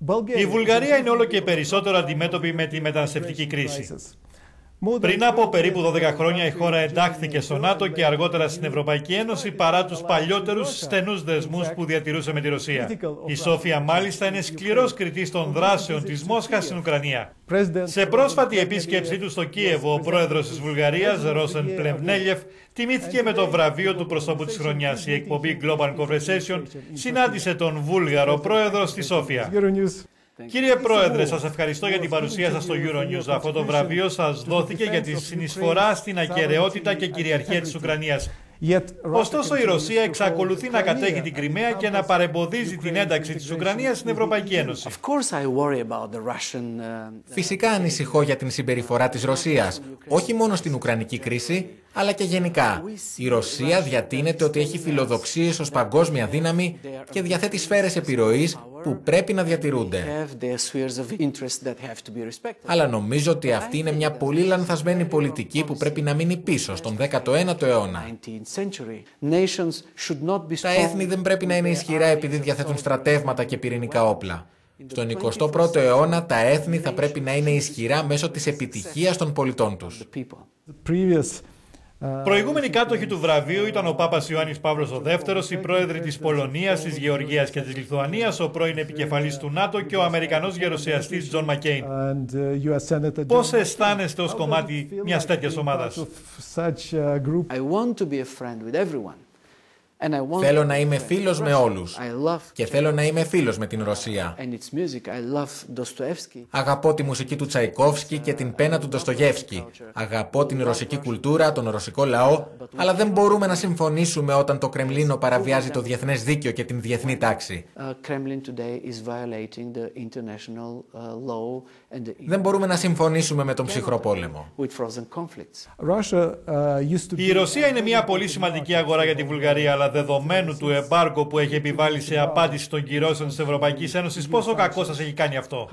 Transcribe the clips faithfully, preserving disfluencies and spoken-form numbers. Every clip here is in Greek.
Η Βουλγαρία είναι όλο και περισσότερο αντιμέτωπη με τη μεταναστευτική κρίση. Πριν από περίπου δώδεκα χρόνια η χώρα εντάχθηκε στο ΝΑΤΟ και αργότερα στην Ευρωπαϊκή Ένωση παρά τους παλιότερους στενούς δεσμούς που διατηρούσε με τη Ρωσία. Η Σόφια μάλιστα είναι σκληρός κριτής των δράσεων της Μόσχας στην Ουκρανία. Σε πρόσφατη επίσκεψή του στο Κίεβο, ο πρόεδρος της Βουλγαρίας, Ρόσεν Πλεμπνέλιεφ, τιμήθηκε με το βραβείο του προσώπου της χρονιάς. Η εκπομπή Global Conversation συνάντησε τον Βούλγαρο πρόεδρο στη Σόφια. Κύριε Πρόεδρε, σας ευχαριστώ για την παρουσία σας στο Euronews. Αυτό το βραβείο σας δόθηκε για τη συνεισφορά στην ακεραιότητα και κυριαρχία της Ουκρανίας. Ωστόσο, η Ρωσία εξακολουθεί να κατέχει την Κριμαία και να παρεμποδίζει την ένταξη της Ουκρανίας στην Ευρωπαϊκή Ένωση. Φυσικά ανησυχώ για την συμπεριφορά της Ρωσίας, όχι μόνο στην Ουκρανική κρίση, αλλά και γενικά. Η Ρωσία διατείνεται ότι έχει φιλοδοξίες ως παγκόσμια δύναμη και διαθέτει σφαίρες επιρροής που πρέπει να διατηρούνται. Αλλά νομίζω ότι αυτή είναι μια πολύ λανθασμένη πολιτική που πρέπει να μείνει πίσω στον δέκατο ένατο αιώνα. Τα έθνη δεν πρέπει να είναι ισχυρά επειδή διαθέτουν στρατεύματα και πυρηνικά όπλα. Στον εικοστό πρώτο αιώνα τα έθνη θα πρέπει να είναι ισχυρά μέσω της επιτυχίας των πολιτών τους. Προηγούμενοι κάτοχοι του βραβείου ήταν ο Πάπας Ιωάννης Παύλος ο δεύτερος, οι πρόεδροι της Πολωνίας, της Γεωργίας και της Λιθουανίας, ο πρώην επικεφαλής του ΝΑΤΟ και ο Αμερικανός γερουσιαστής Τζον Μακκέιν. Πώς αισθάνεστε ως κομμάτι μιας τέτοιας ομάδας? Θέλω να είμαι φίλος με όλους και θέλω να είμαι φίλος με την Ρωσία. Αγαπώ τη μουσική του Τσαϊκόφσκι και την πένα του Ντοστογεύσκι. Αγαπώ την ρωσική κουλτούρα, τον ρωσικό λαό, αλλά δεν μπορούμε να συμφωνήσουμε όταν το Κρεμλίνο παραβιάζει το διεθνές δίκαιο και την διεθνή τάξη. Δεν μπορούμε να συμφωνήσουμε με τον ψυχρό πόλεμο. Η Ρωσία είναι μια πολύ σημαντική αγορά για τη Βουλγαρία, αλλά δεδομένου του εμπάργκο που έχει επιβάλει σε απάντηση των κυρώσεων της Ευρωπαϊκής Ένωσης, πόσο κακό σας έχει κάνει αυτό?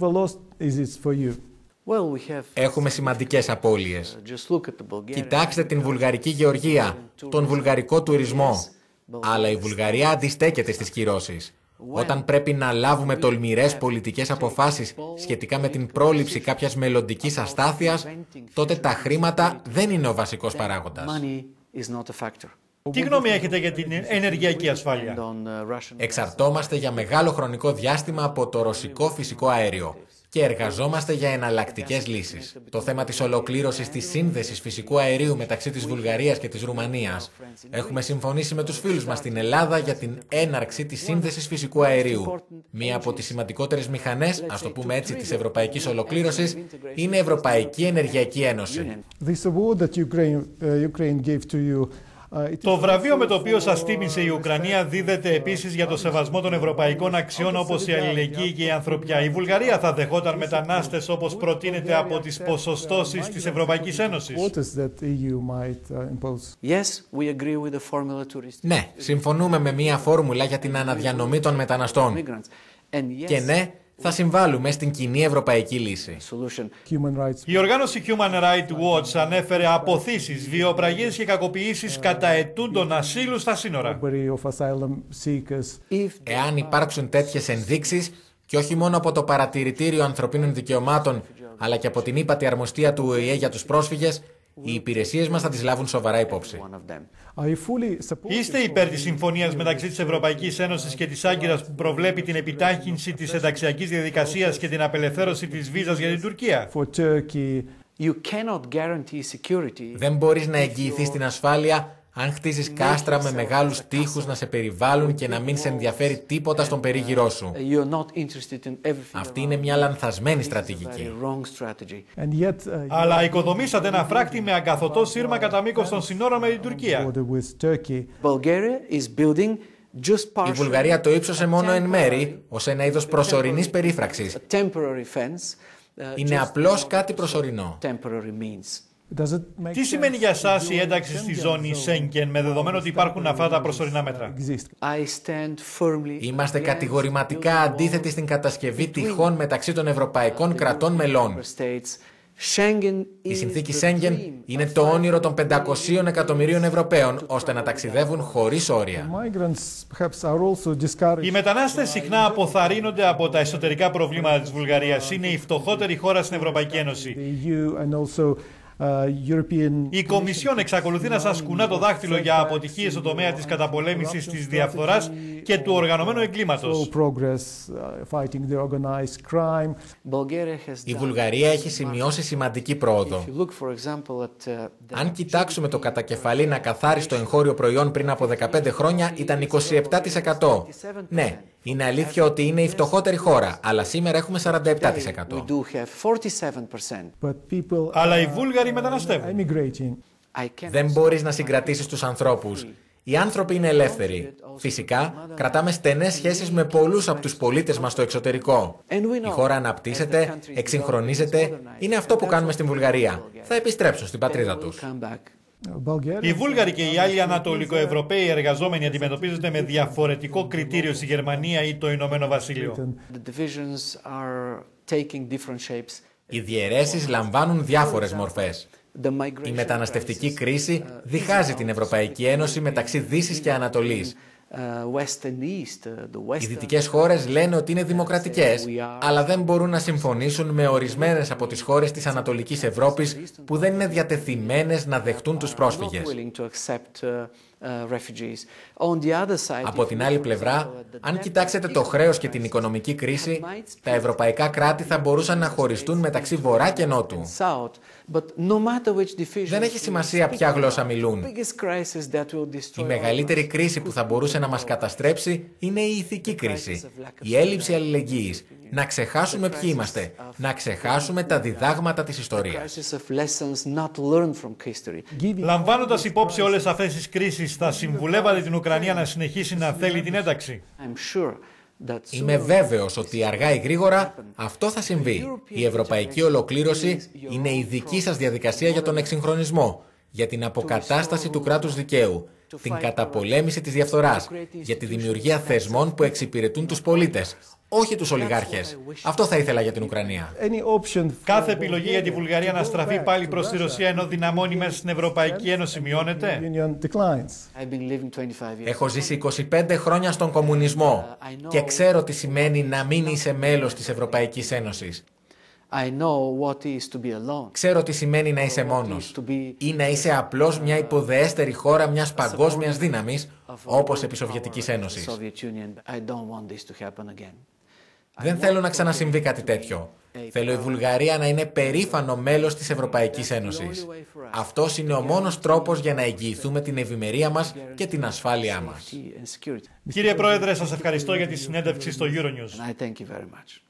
Έχουμε σημαντικές απώλειες. Κοιτάξτε την βουλγαρική γεωργία, τον βουλγαρικό τουρισμό. Αλλά η Βουλγαρία αντιστέκεται στις κυρώσεις. Όταν πρέπει να λάβουμε τολμηρές πολιτικές αποφάσεις σχετικά με την πρόληψη κάποιας μελλοντικής αστάθειας, τότε τα χρήματα δεν είναι ο βασικός παράγοντας. Τι γνώμη έχετε για την ενεργειακή ασφάλεια? Εξαρτώμαστε για μεγάλο χρονικό διάστημα από το ρωσικό φυσικό αέριο και εργαζόμαστε για εναλλακτικές λύσεις. Το θέμα της ολοκλήρωσης της σύνδεσης φυσικού αερίου μεταξύ της Βουλγαρίας και της Ρουμανίας. Έχουμε συμφωνήσει με τους φίλους μας στην Ελλάδα για την έναρξη της σύνδεσης φυσικού αερίου. Μία από τις σημαντικότερες μηχανές, ας το πούμε έτσι, της ευρωπαϊκής ολοκλήρωσης είναι η Ευρωπαϊκή Ενεργειακή Ένωση. Το βραβείο με το οποίο σας τίμησε η Ουκρανία δίδεται επίσης για το σεβασμό των ευρωπαϊκών αξιών όπως η αλληλεγγύη και η ανθρωπιά. Η Βουλγαρία θα δεχόταν μετανάστες όπως προτείνεται από τις ποσοστώσεις της Ευρωπαϊκής Ένωσης? Ναι, συμφωνούμε με μια φόρμουλα για την αναδιανομή των μεταναστών. Και ναι, θα συμβάλλουμε στην κοινή ευρωπαϊκή λύση. Η οργάνωση Human Rights Watch ανέφερε αποθήσεις, βιοπραγίες και κακοποιήσεις κατά ετούντων ασύλου στα σύνορα. Εάν υπάρξουν τέτοιες ενδείξεις, και όχι μόνο από το Παρατηρητήριο Ανθρωπίνων Δικαιωμάτων, αλλά και από την ύπατη αρμοστία του Ο Η Ε για τους πρόσφυγες, οι υπηρεσίες μας θα τις λάβουν σοβαρά υπόψη. Είστε υπέρ της συμφωνίας μεταξύ της Ευρωπαϊκής Ένωσης και της Άγκυρας που προβλέπει την επιτάχυνση της ενταξιακής διαδικασίας και την απελευθέρωση της βίζας για την Τουρκία? Δεν μπορείς να εγγυηθείς την ασφάλεια αν χτίζεις κάστρα με μεγάλους τοίχους να σε περιβάλλουν και να μην σε ενδιαφέρει τίποτα στον περίγυρό σου. Αυτή είναι μια λανθασμένη στρατηγική. Αλλά οικοδομήσατε ένα φράκτη με αγκαθωτό σύρμα κατά μήκος των συνόρων με την Τουρκία. Η Βουλγαρία το ύψωσε μόνο εν μέρη ως ένα είδος προσωρινής περίφραξης. Είναι απλώς κάτι προσωρινό. Τι σημαίνει για σας η ένταξη στη ζώνη Σέγγεν με δεδομένο ότι υπάρχουν αυτά τα προσωρινά μέτρα? Είμαστε κατηγορηματικά αντίθετοι στην κατασκευή τυχών μεταξύ των ευρωπαϊκών κρατών μελών. Η συνθήκη Σέγγεν είναι το όνειρο των πεντακοσίων εκατομμυρίων Ευρωπαίων, ώστε να ταξιδεύουν χωρίς όρια. Οι μετανάστες συχνά αποθαρρύνονται από τα εσωτερικά προβλήματα της Βουλγαρίας. Είναι η φτωχότερη χώρα στην Ευρωπαϊκή Ένωση. Η Κομισιόν εξακολουθεί να σας κουνά το δάχτυλο για αποτυχίες στο τομέα της καταπολέμησης της διαφθοράς και του οργανωμένου εγκλήματος. Η Βουλγαρία έχει σημειώσει σημαντική πρόοδο. Αν κοιτάξουμε το κατακεφαλήν ακαθάριστο εγχώριο προϊόν πριν από δεκαπέντε χρόνια, ήταν είκοσι επτά τοις εκατό. Ναι, είναι αλήθεια ότι είναι η φτωχότερη χώρα, αλλά σήμερα έχουμε σαράντα επτά τοις εκατό. Αλλά οι Βούλγαροι μεταναστεύουν. Δεν μπορείς να συγκρατήσεις τους ανθρώπους. Οι άνθρωποι είναι ελεύθεροι. Φυσικά, κρατάμε στενές σχέσεις με πολλούς από τους πολίτες μας στο εξωτερικό. Η χώρα αναπτύσσεται, εξυγχρονίζεται. Είναι αυτό που κάνουμε στην Βουλγαρία. Θα επιστρέψουν στην πατρίδα τους. Οι Βούλγαροι και οι άλλοι Ανατολικοευρωπαίοι εργαζόμενοι αντιμετωπίζονται με διαφορετικό κριτήριο στη Γερμανία ή το Ηνωμένο Βασίλειο. Οι διαιρέσεις λαμβάνουν διάφορες μορφές. Η μεταναστευτική κρίση διχάζει την Ευρωπαϊκή Ένωση μεταξύ Δύσης και Ανατολής. Οι δυτικές χώρες λένε ότι είναι δημοκρατικές, αλλά δεν μπορούν να συμφωνήσουν με ορισμένες από τις χώρες της Ανατολικής Ευρώπης που δεν είναι διατεθειμένες να δεχτούν τους πρόσφυγες. Από την άλλη πλευρά, αν κοιτάξετε το χρέος και την οικονομική κρίση, τα ευρωπαϊκά κράτη θα μπορούσαν να χωριστούν μεταξύ Βορρά και Νότου. Δεν έχει σημασία ποια γλώσσα μιλούν. Η μεγαλύτερη κρίση που θα μπορούσε να μας καταστρέψει είναι η ηθική κρίση, η έλλειψη αλληλεγγύης. Να ξεχάσουμε ποιοι είμαστε, να ξεχάσουμε τα διδάγματα της ιστορίας. Λαμβάνοντας υπόψη όλες αυτές τις κρίσεις, θα συμβουλεύατε την Ουκρανία να συνεχίσει να θέλει την ένταξη? Είμαι βέβαιος ότι αργά ή γρήγορα αυτό θα συμβεί. Η ευρωπαϊκή ολοκλήρωση είναι η δική σας διαδικασία για τον εξυγχρονισμό, για την αποκατάσταση του κράτους δικαίου, την καταπολέμηση της διαφθοράς, για τη δημιουργία θεσμών που εξυπηρετούν τους πολίτες, όχι τους ολιγάρχες. Αυτό θα ήθελα για την Ουκρανία. Κάθε επιλογή για τη Βουλγαρία να στραφεί πάλι προς τη Ρωσία ενώ δυναμώνει μέσα στην Ευρωπαϊκή Ένωση μειώνεται? Έχω ζήσει είκοσι πέντε χρόνια στον κομμουνισμό και ξέρω τι σημαίνει να μην είσαι μέλος της Ευρωπαϊκής Ένωσης. Ξέρω τι σημαίνει να είσαι μόνος ή να είσαι απλώς μια υποδεέστερη χώρα μιας παγκόσμιας δύναμης, όπως επί Σοβιετικής Ένωσης. Δεν θέλω να ξανασυμβεί κάτι τέτοιο. Θέλω η Βουλγαρία να είναι περήφανο μέλος της Ευρωπαϊκής Ένωσης. Αυτός είναι ο μόνος τρόπος για να εγγυηθούμε την ευημερία μας και την ασφάλειά μας. Κύριε Πρόεδρε, σας ευχαριστώ για τη συνέντευξη στο Euronews.